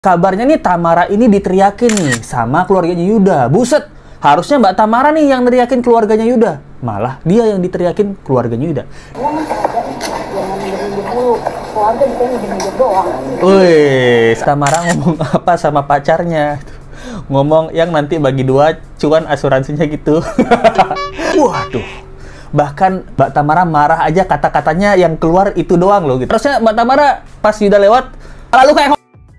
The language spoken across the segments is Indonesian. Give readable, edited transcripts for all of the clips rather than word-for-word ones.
Kabarnya nih Tamara ini diteriakin nih sama keluarganya Yuda. Buset, harusnya Mbak Tamara nih yang teriakin keluarganya Yuda. Malah dia yang diteriakin keluarganya Yuda. Wih, Tamara ngomong apa sama pacarnya? Ngomong yang nanti bagi dua cuan asuransinya gitu. Waduh. Bahkan Mbak Tamara marah aja, kata-katanya yang keluar itu doang loh gitu. Terusnya Mbak Tamara pas Yuda lewat, lalu kayak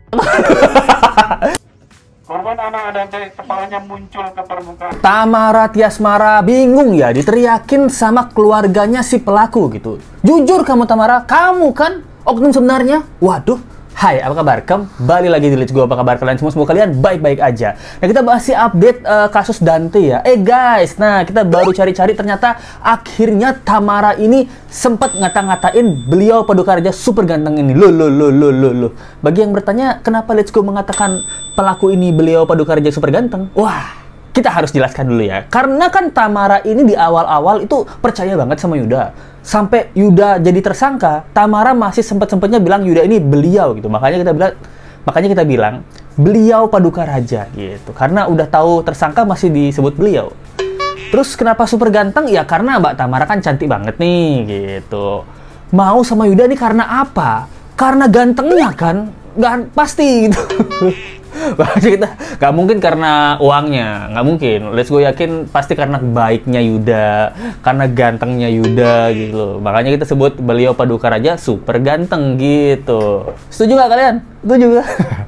korban anak ada kepalanya muncul ke permukaan. Tamara Tiasmara bingung ya, diteriakin sama keluarganya si pelaku gitu. Jujur kamu Tamara, kamu kan oknum sebenarnya. Waduh. Hai, apa kabar? Kembali lagi di Let's Go. Apa kabar kalian semua? Semoga kalian baik-baik aja. Nah, kita bahas si update kasus Dante ya. Guys, nah kita baru cari-cari, ternyata akhirnya Tamara ini sempat ngata-ngatain beliau Paduka Raja super ganteng ini. Loh. Bagi yang bertanya, kenapa Let's Go mengatakan pelaku ini beliau Paduka Raja super ganteng? Wah, kita harus jelaskan dulu ya. Karena kan Tamara ini di awal-awal itu percaya banget sama Yuda. Sampai Yuda jadi tersangka, Tamara masih sempat-sempatnya bilang Yuda ini beliau gitu. Makanya kita bilang beliau Paduka Raja gitu. Karena udah tahu tersangka masih disebut beliau. Terus kenapa super ganteng? Ya karena Mbak Tamara kan cantik banget nih gitu. Mau sama Yuda ini karena apa? Karena gantengnya kan? Gak pasti gitu. Kita nggak mungkin karena uangnya, nggak mungkin. Let's Go yakin pasti karena baiknya Yuda, karena gantengnya Yuda gitu loh. Makanya kita sebut beliau Paduka Raja super ganteng gitu. Setuju nggak kalian? Setuju nggak?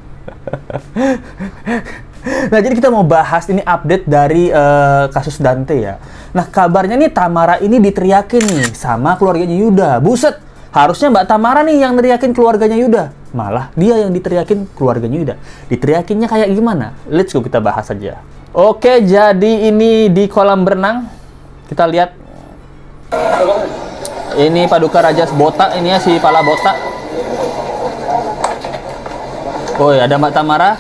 Nah, jadi kita mau bahas ini update dari kasus Dante ya. Nah, kabarnya nih Tamara ini diteriakin nih sama keluarganya Yuda. Buset, harusnya Mbak Tamara nih yang teriakin keluarganya Yuda. Malah dia yang diteriakin keluarganya Yuda. Diteriakinnya kayak gimana? Let's go kita bahas aja. Oke, jadi ini di kolam berenang. Kita lihat. Ini Paduka Raja botak, ini ya si pala botak. Oh, ada Mbak Tamara.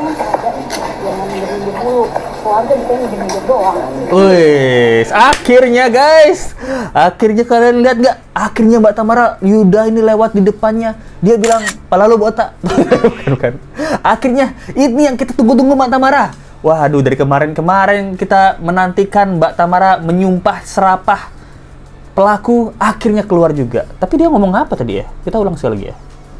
Wih, akhirnya guys, akhirnya kalian lihat nggak? Akhirnya Mbak Tamara, Yuda ini lewat di depannya, dia bilang, "Pala lu botak." bukan. Akhirnya ini yang kita tunggu-tunggu Mbak Tamara. Waduh, dari kemarin kita menantikan Mbak Tamara menyumpah serapah pelaku, akhirnya keluar juga. Tapi dia ngomong apa tadi ya? Kita ulang sekali lagi ya.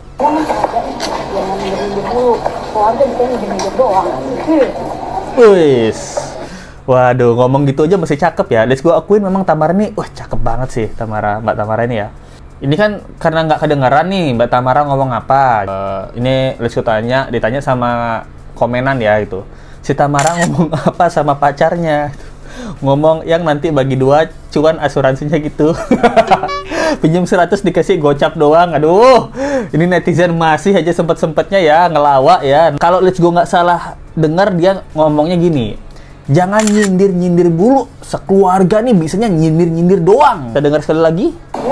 Wis, waduh, ngomong gitu aja masih cakep ya. Let's Go akuin memang Tamara nih, wah cakep banget sih Mbak Tamara ini ya. Ini kan karena nggak kedengaran nih Mbak Tamara ngomong apa. Ini Let's Go ditanya sama komenan ya gitu. Si Tamara ngomong apa sama pacarnya? Ngomong yang nanti bagi dua cuan asuransinya gitu. Pinjam 100 dikasih gocap doang. Aduh, ini netizen masih aja sempet-sempetnya ya ngelawak ya. Kalau Let's Go nggak salah dengar, dia ngomongnya gini, jangan nyindir-nyindir bulu, sekeluarga nih bisanya nyindir-nyindir doang. Kita dengar sekali lagi.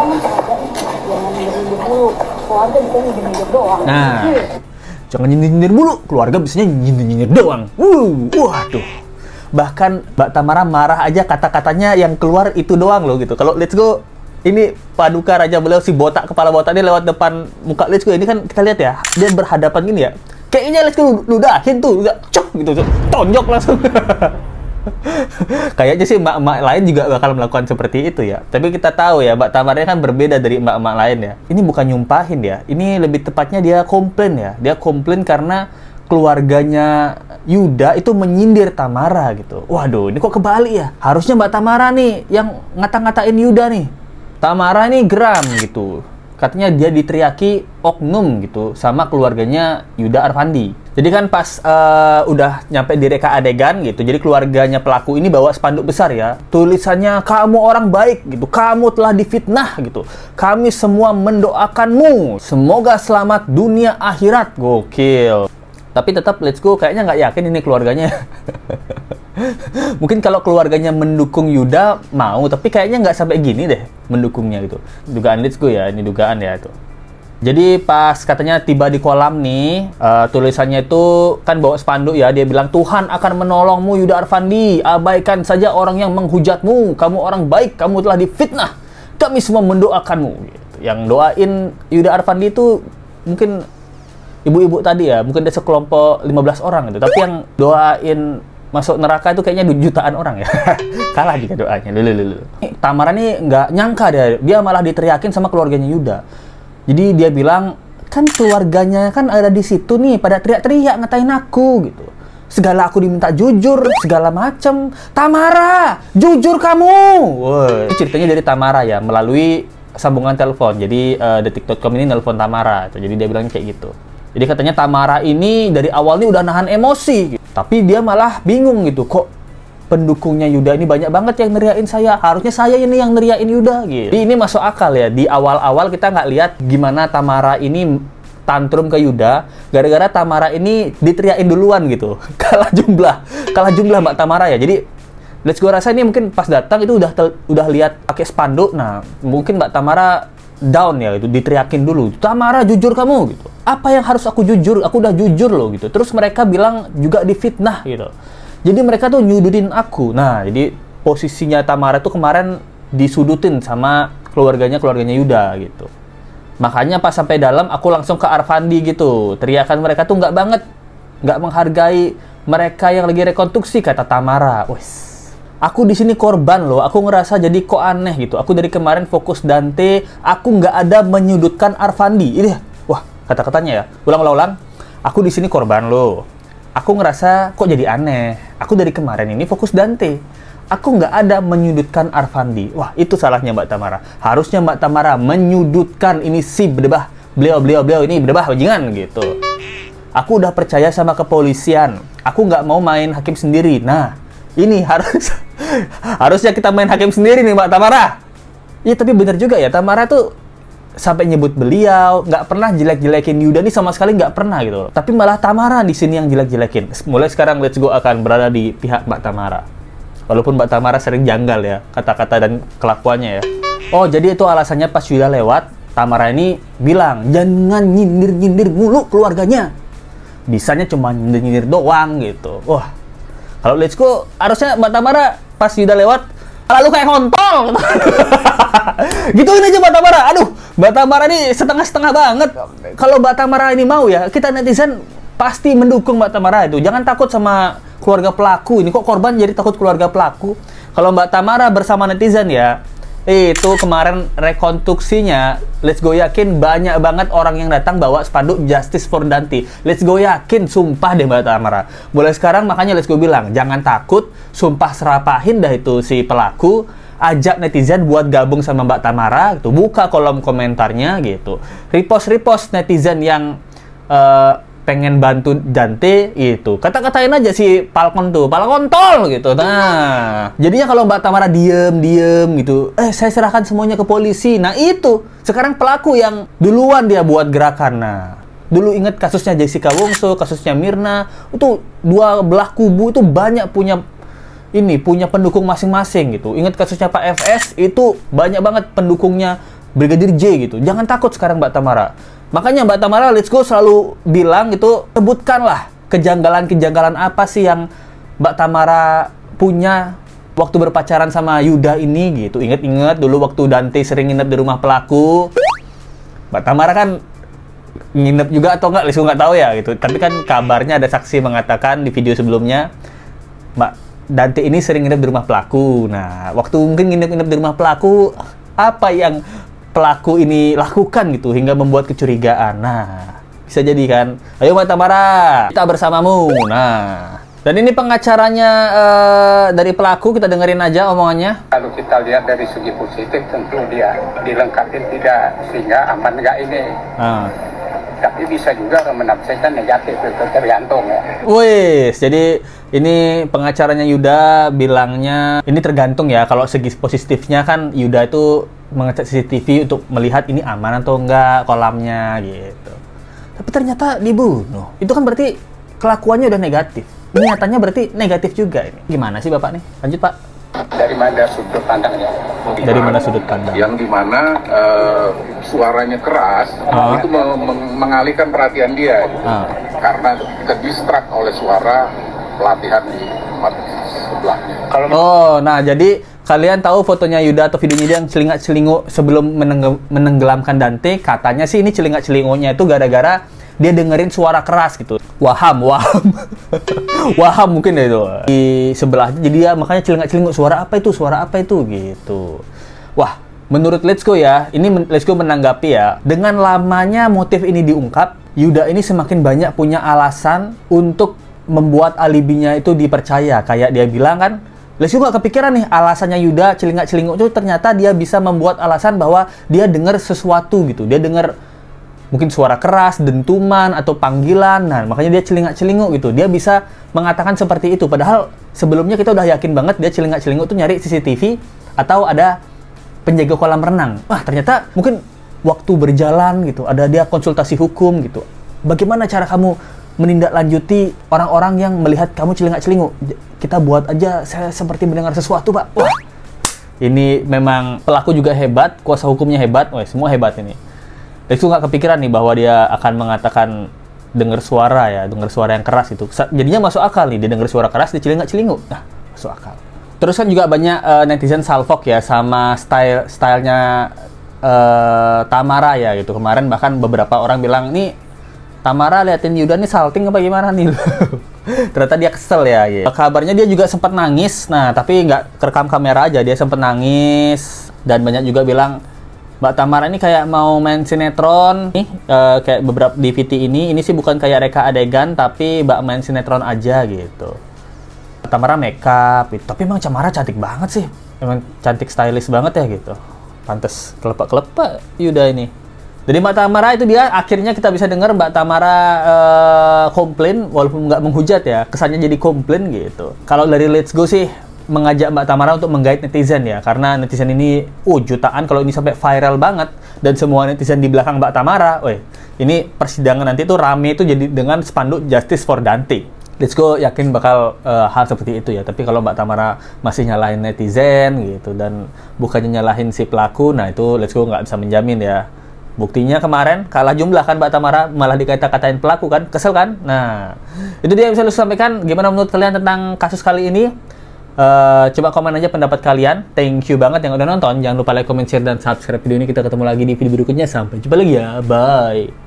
Nah, jangan nyindir-nyindir bulu, keluarga bisanya nyindir-nyindir doang. Waduh. Bahkan Mbak Tamara marah aja, kata-katanya yang keluar itu doang loh gitu. Kalau Let's Go, ini Paduka Raja beliau si botak, kepala botak dia lewat depan muka Let's Go. Ini kan kita lihat ya, dia berhadapan gini ya. Kayaknya Let's Go ludahin tuh, cok gitu, tonjok langsung. Kayaknya sih emak-emak lain juga bakal melakukan seperti itu ya. Tapi kita tahu ya, Mbak Tamara kan berbeda dari emak-emak lain ya. Ini bukan nyumpahin ya, ini lebih tepatnya dia komplain ya. Dia komplain karena keluarganya Yuda itu menyindir Tamara gitu. Waduh, ini kok kebalik ya? Harusnya Mbak Tamara nih yang ngata-ngatain Yuda nih. Tamara ini geram gitu. Katanya dia diteriaki oknum gitu sama keluarganya Yuda Arfandi. Jadi kan pas udah nyampe di reka adegan gitu, jadi keluarganya pelaku ini bawa spanduk besar ya. Tulisannya, "Kamu orang baik gitu, kamu telah difitnah gitu. Kami semua mendoakanmu. Semoga selamat dunia akhirat." Gokil. Tapi tetap Let's Go kayaknya nggak yakin ini keluarganya. Mungkin kalau keluarganya mendukung Yuda mau, tapi kayaknya nggak sampai gini deh mendukungnya gitu. Dugaan Let's Go ya, ini dugaan ya itu. Jadi pas katanya tiba di kolam nih, tulisannya itu kan bawa spanduk ya, dia bilang, "Tuhan akan menolongmu Yuda Arfandi, abaikan saja orang yang menghujatmu, kamu orang baik, kamu telah difitnah, kami semua mendoakanmu." Gitu. Yang doain Yuda Arfandi itu mungkin ibu-ibu tadi ya, mungkin dia sekelompok 15 orang gitu, tapi yang doain masuk neraka itu kayaknya jutaan orang ya. Kalah juga doanya. Tamara nih nggak nyangka dia malah diteriakin sama keluarganya Yuda. Jadi dia bilang, kan keluarganya kan ada di situ nih, pada teriak-teriak ngatain aku gitu. Segala aku diminta jujur, segala macem. Tamara, jujur kamu. Woi, ceritanya dari Tamara ya, melalui sambungan telepon. Jadi Detik.com ini nelpon Tamara. Jadi dia bilang kayak gitu. Jadi katanya Tamara ini dari awal nih udah nahan emosi, gitu. Tapi dia malah bingung gitu, kok pendukungnya Yuda ini banyak banget yang neriain saya, harusnya saya ini yang neriain Yuda gitu. Jadi ini masuk akal ya, di awal-awal kita nggak lihat gimana Tamara ini tantrum ke Yuda, gara-gara Tamara ini diteriain duluan gitu. kalah jumlah Mbak Tamara ya. Jadi Let's Go rasa ini mungkin pas datang itu udah lihat pakai spanduk, nah mungkin Mbak Tamara down ya, itu diteriakin dulu, Tamara jujur kamu gitu. Apa yang harus aku jujur? Aku udah jujur loh gitu. Terus mereka bilang juga difitnah gitu. Jadi mereka tuh nyudutin aku. Nah, jadi posisinya Tamara tuh kemarin disudutin sama keluarganya Yuda gitu. Makanya pas sampai dalam aku langsung ke Arfandi gitu. Teriakan mereka tuh nggak menghargai mereka yang lagi rekonstruksi, kata Tamara. Wes. Aku di sini korban loh, aku ngerasa jadi kok aneh gitu. Aku dari kemarin fokus Dante, aku nggak ada menyudutkan Arfandi. Ini, wah kata-katanya ya, ulang. Aku di sini korban loh. Aku ngerasa kok jadi aneh. Aku dari kemarin ini fokus Dante. Aku nggak ada menyudutkan Arfandi. Wah itu salahnya Mbak Tamara. Harusnya Mbak Tamara menyudutkan ini si berdebah. Beliau ini berdebah bajingan gitu. Aku udah percaya sama kepolisian. Aku nggak mau main hakim sendiri. Nah ini harusnya kita main hakim sendiri nih Mbak Tamara. Iya tapi bener juga ya, Tamara tuh sampai nyebut beliau, nggak pernah jelek-jelekin Yuda nih sama sekali, nggak pernah gitu. Tapi malah Tamara di sini yang jelek-jelekin. Mulai sekarang Let's Go akan berada di pihak Mbak Tamara. Walaupun Mbak Tamara sering janggal ya kata-kata dan kelakuannya ya. Oh jadi itu alasannya pas Yuda lewat, Tamara ini bilang jangan nyindir-nyindir mulu keluarganya. Bisanya cuma nyindir-nyindir doang gitu. Wah. Kalau Let's Go, harusnya Mbak Tamara pas Yuda lewat, lalu kayak kontol. Gituin aja Mbak Tamara. Aduh, Mbak Tamara ini setengah-setengah banget. Kalau Mbak Tamara ini mau ya, kita netizen pasti mendukung Mbak Tamara itu. Jangan takut sama keluarga pelaku. Ini kok korban jadi takut keluarga pelaku. Kalau Mbak Tamara bersama netizen ya, itu kemarin rekonstruksinya, Let's Go yakin banyak banget orang yang datang bawa spanduk Justice for Dante. Let's Go yakin, sumpah deh Mbak Tamara. Mulai sekarang makanya Let's Go bilang, jangan takut, sumpah serapahin dah itu si pelaku. Ajak netizen buat gabung sama Mbak Tamara, gitu. Buka kolom komentarnya gitu. Repost netizen yang pengen bantu Dante itu. Kata-katain aja si Falcon tuh, Falcontol gitu. Nah, jadinya kalau Mbak Tamara diem gitu, saya serahkan semuanya ke polisi. Nah itu, sekarang pelaku yang duluan dia buat gerakan. Nah, dulu inget kasusnya Jessica Wongso, kasusnya Mirna, itu dua belah kubu itu banyak punya pendukung masing-masing gitu. Ingat kasusnya Pak FS, itu banyak banget pendukungnya Brigadir J gitu. Jangan takut sekarang Mbak Tamara. Makanya Mbak Tamara Let's Go selalu bilang itu, sebutkanlah kejanggalan-kejanggalan apa sih yang Mbak Tamara punya waktu berpacaran sama Yuda ini gitu. Ingat-ingat dulu waktu Dante sering nginep di rumah pelaku. Mbak Tamara kan nginep juga atau enggak, Let's Go nggak tahu ya gitu. Tapi kan kabarnya ada saksi mengatakan di video sebelumnya, Mbak Dante ini sering nginep di rumah pelaku. Nah, waktu mungkin nginep di rumah pelaku, apa yang pelaku ini lakukan gitu hingga membuat kecurigaan. Nah, bisa jadi kan. Ayo Mbak Tamara, kita bersamamu. Nah, dan ini pengacaranya dari pelaku, kita dengerin aja omongannya. Kalau kita lihat dari segi positif, tentu dia dilengkapi tidak, sehingga aman nggak ini. Tapi bisa juga menafsirkan negatif, itu tergantung ya. Wih, jadi ini pengacaranya Yuda bilangnya ini tergantung ya. Kalau segi positifnya kan Yuda itu mengecek CCTV untuk melihat ini aman atau enggak kolamnya gitu. Tapi ternyata dibunuh. Itu kan berarti kelakuannya udah negatif. Niatannya berarti negatif juga ini. Gimana sih Bapak nih? Lanjut Pak. Dari mana sudut pandangnya? Dari mana sudut pandang? Yang dimana suaranya keras itu mengalihkan perhatian dia karena kedistrak oleh suara pelatihan di tempat sebelahnya. Oh, nah jadi kalian tahu fotonya Yuda atau videonya dia yang celingak-celinguk sebelum menenggelamkan Dante? Katanya sih ini celingak-celinguknya itu gara-gara dia dengerin suara keras gitu. Waham. Waham mungkin ya itu. Di sebelahnya jadi dia makanya celingak-celinguk suara apa itu gitu. Wah, menurut Let's Go ya, ini Let's Go menanggapi ya, dengan lamanya motif ini diungkap, Yuda ini semakin banyak punya alasan untuk membuat alibinya itu dipercaya. Kayak dia bilang kan, Let's Go nggak kepikiran nih alasannya Yuda celingak-celinguk itu ternyata dia bisa membuat alasan bahwa dia dengar sesuatu gitu. Dia dengar mungkin suara keras, dentuman, atau panggilan. Nah, makanya dia celingak-celinguk gitu. Dia bisa mengatakan seperti itu. Padahal sebelumnya kita udah yakin banget dia celingak-celinguk tuh nyari CCTV atau ada penjaga kolam renang. Wah, ternyata mungkin waktu berjalan gitu, ada dia konsultasi hukum gitu. Bagaimana cara kamu menindaklanjuti orang-orang yang melihat kamu celingak-celinguk? Kita buat aja saya seperti mendengar sesuatu, Pak. Wah, ini memang pelaku juga hebat, kuasa hukumnya hebat, wah semua hebat ini. Let's Go nggak kepikiran nih bahwa dia akan mengatakan dengar suara ya, dengar suara yang keras itu. Jadinya masuk akal nih, dia dengar suara keras, dia celingak-celinguk. Nah, masuk akal. Terus kan juga banyak netizen salfok ya sama stylenya Tamara ya gitu. Kemarin bahkan beberapa orang bilang, nih Tamara liatin Yuda nih salting apa gimana nih? Ternyata dia kesel ya gitu. Kabarnya dia juga sempat nangis, nah tapi nggak kerekam kamera aja, dia sempat nangis. Dan banyak juga bilang, Mbak Tamara ini kayak mau main sinetron nih, kayak beberapa di VT ini sih bukan kayak reka adegan, tapi Mbak main sinetron aja gitu. Tamara makeup, gitu. Tapi emang Tamara cantik banget sih, emang cantik stylish banget ya gitu. Pantes kelepak-kelepak Yuda ini. Jadi Mbak Tamara itu dia akhirnya kita bisa dengar Mbak Tamara komplain walaupun nggak menghujat ya, kesannya jadi komplain gitu. Kalau dari Let's Go sih mengajak Mbak Tamara untuk menggait netizen ya, karena netizen ini jutaan, kalau ini sampai viral banget dan semua netizen di belakang Mbak Tamara, ini persidangan nanti tuh rame itu jadi dengan spanduk Justice for Dante. Let's Go yakin bakal hal seperti itu ya. Tapi kalau Mbak Tamara masih nyalahin netizen gitu dan bukannya nyalahin si pelaku, nah itu Let's Go nggak bisa menjamin ya. Buktinya kemarin kalah jumlah kan Mbak Tamara, malah dikata-katain pelaku kan, kesel kan? Nah, itu dia yang bisa lu sampaikan. Gimana menurut kalian tentang kasus kali ini? Coba komen aja pendapat kalian. Thank you banget yang udah nonton. Jangan lupa like, comment, share, dan subscribe video ini. Kita ketemu lagi di video berikutnya. Sampai jumpa lagi ya. Bye.